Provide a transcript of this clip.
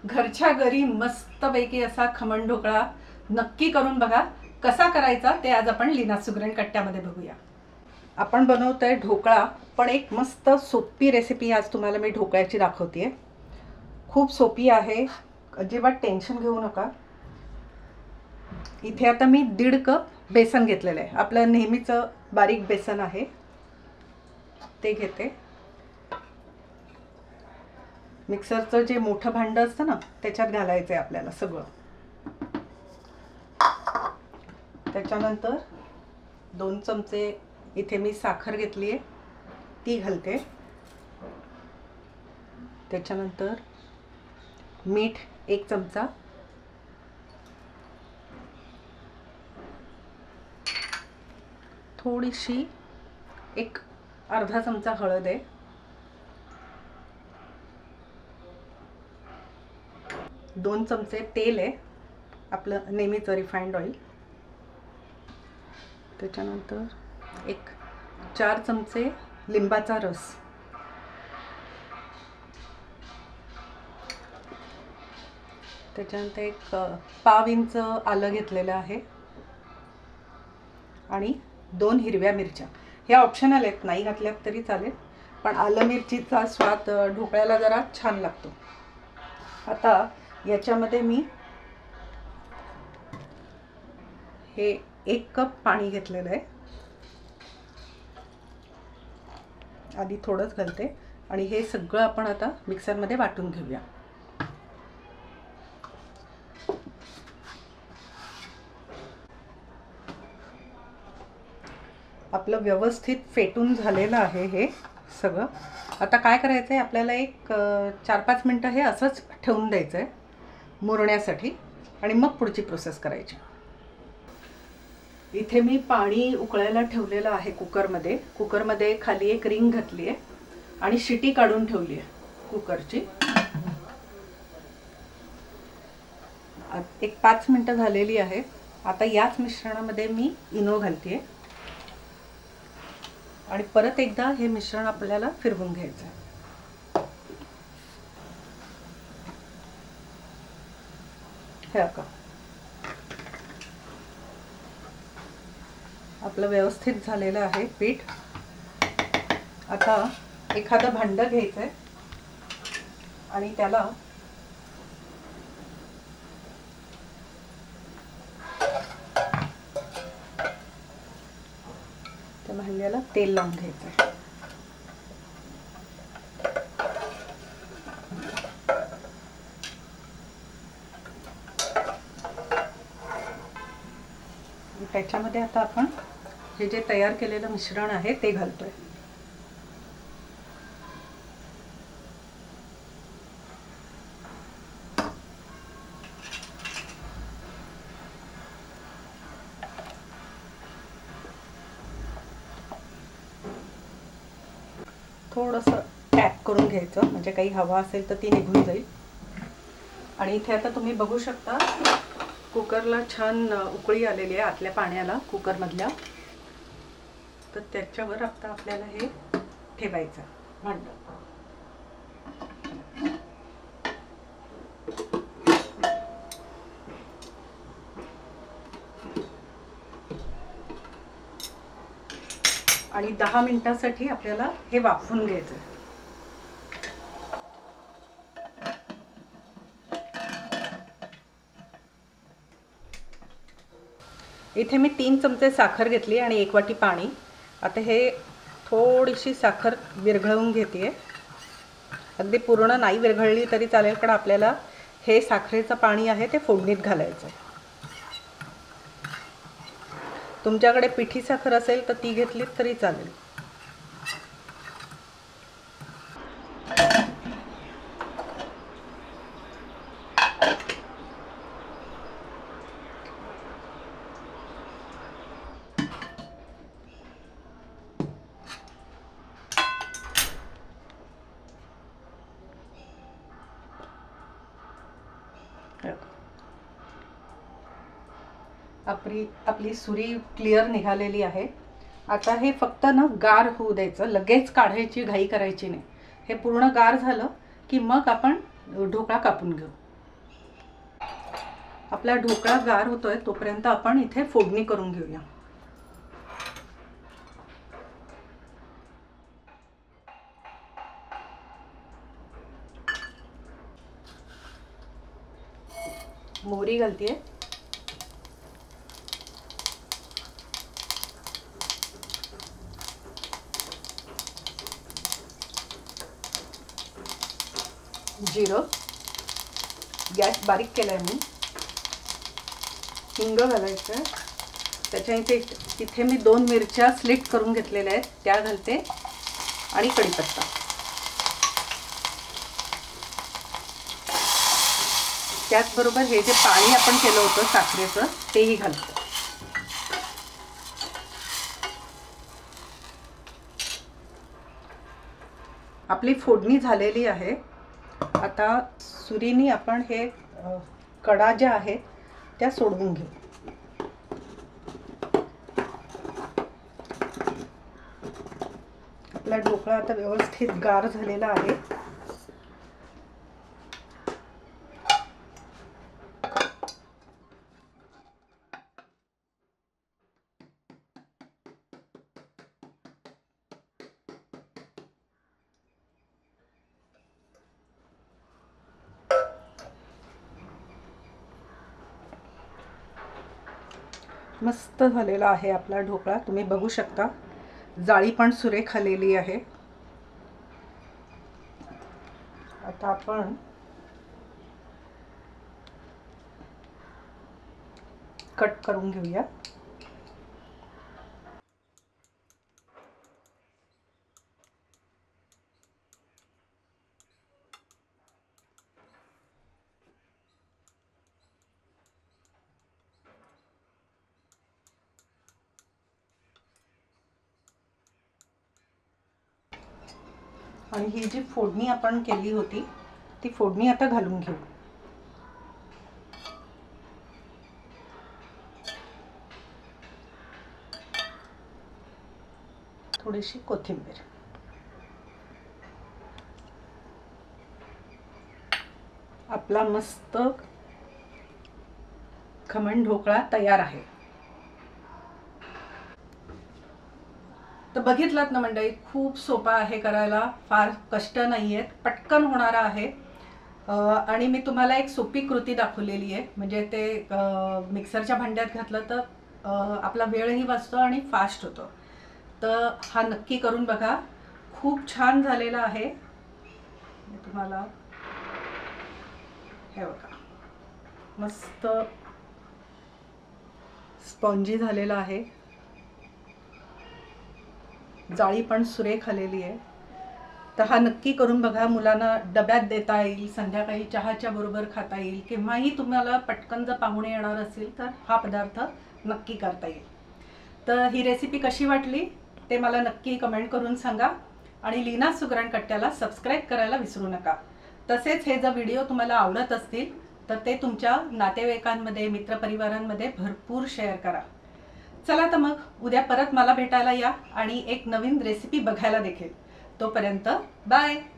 घरच्या घरी मस्तपैकी असा खमण ढोकळा नक्की करून बघा. कसा करायचा ते आज आपण लीना सुगरण कट्ट्यामध्ये बघूया. आपण बनवतोय ढोकळा, पण एक मस्त सोपी रेसिपी आज तुम्हाला मी ढोकळ्याची दाखवते. खूप सोपी आहे, अजिबात टेन्शन घेऊ नका. इथे आता मी 1.5 कप बेसन घेतलेलं आहे. आपलं नेहमीचं बारीक बेसन आहे ते घेते. मिक्सरचं जे मोठं भांडं असतं ना त्याच्यात घालायचं आहे आपल्याला सगळं. त्याच्यानंतर 2 चमचे इथे मी साखर घेतली आहे ती घालते. त्याच्यानंतर मीठ 1 चमचा, थोडीशी एक अर्धा चमचा हळद आहे, 2 चमचे तेल आहे आपलं नेहमीचं रिफाइंड ऑइल. त्याच्यानंतर एक 4 चमचे लिंबाचा रस, त्याच्यानंतर एक पाव इंच आलं घेतलेलं आहे आणि 2 हिरव्या मिरच्या. ह्या ऑप्शनल आहेत, नाही घातल्यात तरी चालेल, पण आलं मिरचीचा स्वाद ढोकळ्याला जरा छान लागतो. आता याच्यामध्ये मी हे 1 कप पाणी घेतलेलं आहे. आधी थोडंच घालते आणि हे सगळं आपण आता मिक्सरमध्ये वाटून घेऊया. आपलं व्यवस्थित फेटून झालेलं आहे हे सगळं. आता काय करायचं आहे, आपल्याला एक 4-5 मिनटं हे असंच ठेवून द्यायचं आहे मुरण्यासाठी आणि मग पुढची प्रोसेस करायची. इथे मी पाणी उकळायला ठेवलेलं आहे कुकरमध्ये. कुकरमध्ये खाली एक रिंग घातली आहे आणि शिटी काढून ठेवली आहे कुकरची. एक 5 मिनटं झालेली आहे. आता याच मिश्रणामध्ये मी इनो घालते आणि परत एकदा हे मिश्रण आपल्याला फिरवून घ्यायचं आहे. हे का आपलं व्यवस्थित झालेलं आहे पीठ. आता एखादं भांडं घ्यायचं आहे आणि त्याला त्या भांड्याला तेल लावून घ्यायचं आहे. त्याच्यामध्ये आता आपण हे जे तयार केलेलं मिश्रण आहे ते घालतोय. थोडंसं टॅप करून घ्यायचं, म्हणजे काही हवा असेल तर ती निघून जाईल. आणि इथे आता तुम्ही बघू शकता कुकरला छान उकळी आलेली आहे आतल्या पाण्याला कुकरमधल्या. तर त्याच्यावर आता आपल्याला हे ठेवायचं भांडं. आणि 10 मिनिटांसाठी आपल्याला हे वाफवून घ्यायचं. इथे मी 3 चमचे साखर घेतली आणि 1 वाटी पाणी. आता हे थोडीशी साखर विरघळवून घेते. अगदी पूर्ण नाही विरघळली तरी चालेल, पण आपल्याला हे साखरेचं पाणी आहे ते फोडणीत घालायचं. तुमच्याकडे पिठी साखर असेल तर ती घेतलीत तरी चालेल. आपली सुरी क्लिअर निघालेली आहे. आता हे फक्त ना गार होऊ द्यायचं, लगेच काढायची घाई करायची नाही. हे पूर्ण गार झालं की मग आपण ढोकळा कापून घेऊ. आपला ढोकळा गार होतोय तोपर्यंत आपण इथे फोडणी करून घेऊया. मोहरी घालतेय, जिरं, गॅस बारीक केलाय मी. हिंग घालायचं. त्याच्या इथे मी 2 मिरच्या स्लिट करून घेतलेल्या आहेत त्या घालते आणि कढीपत्ता. त्याचबरोबर हे जे पाणी आपण केलं होतं साखरेचं तेही घालतो. आपली फोडणी झालेली आहे. आता सुरीनी आपण हे कडा ज्या आहेत त्या सोडवून घेऊ. आपला ढोकळा आता व्यवस्थित गार झालेला आहे. मस्त झालेला आहे आपला ढोकळा. तुम्ही बघू शकता जाळी पण सुरेख आलेली आहे. आता आपण कट करून घेऊया. आणि ही जी फोडणी आपण केली होती ती फोडणी आता घालून घेऊ. थोडीशी कोथिंबीर. आपला मस्त खमण ढोकळा तयार आहे. तर बघितलात ना मंडळी, खूप सोपा आहे करायला, फार कष्ट नाही आहेत, पटकन होणारा आहे. आणि मी तुम्हाला एक सोपी कृती दाखवलेली आहे. म्हणजे ते मिक्सरच्या भांड्यात घातलं तर आपला वेळही वाचतो आणि फास्ट होतो. तर हा नक्की करून बघा. खूप छान झालेला आहे. तुम्हाला हे बघा, मस्त स्पॉन्जी झालेला आहे. जाळी पण सुरेख आलेली आहे. तर हा नक्की करून बघा. मुलांना डब्यात देता येईल, संध्याकाळी चहाच्या बरोबर खाता येईल, किंवाही तुम्हाला पटकन जर पाहुणे येणार असेल तर हा पदार्थ नक्की करता येईल. तर ही रेसिपी कशी वाटली ते मला नक्की कमेंट करून सांगा. आणि लीना सुगरण कट्ट्याला सबस्क्राईब करायला विसरू नका. तसेच हे जर व्हिडिओ तुम्हाला आवडत असतील तर ते तुमच्या नातेवाईकांमध्ये, मित्रपरिवारांमध्ये भरपूर शेअर करा. चला तर मग उद्या परत मला भेटायला या आणि एक नवीन रेसिपी बघायला देखील. तोपर्यंत बाय.